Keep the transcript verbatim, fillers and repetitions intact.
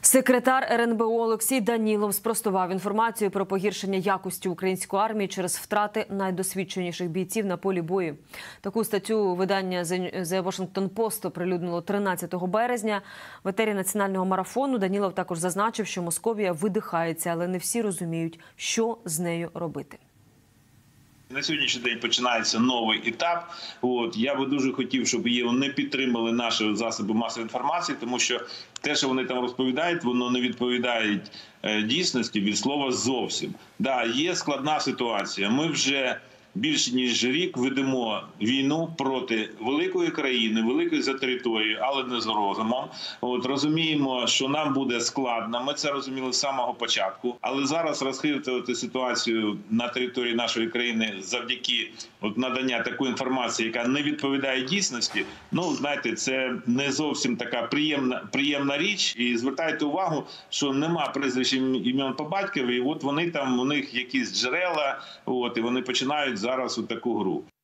Секретар ер ен бе о Олексій Данілов спростував інформацію про погіршення якості української армії через втрати найдосвідченіших бійців на полі бою. Таку статтю видання The Washington Post оприлюднило тринадцятого березня. В етері національного марафону Данілов також зазначив, що Московія видихається, але не всі розуміють, що з нею робити. На сьогоднішній день починається новий етап. От я би дуже хотів, щоб її не підтримали наші засоби масової інформації, тому що те, що вони там розповідають, воно не відповідає дійсності від слова зовсім. Да, є складна ситуація. Ми вже більше ніж рік ведемо війну проти великої країни, великої за територією, але не з розумом. От розуміємо, що нам буде складно. Ми це розуміли з самого початку. Але зараз розхитувати ситуацію на території нашої країни завдяки от надання такої інформації, яка не відповідає дійсності, ну знаєте, це не зовсім така приємна приємна річ. І звертайте увагу, що нема прізвищ, ім'я по батькові. І от вони там у них якісь джерела, от і вони починають зараз у таку гру.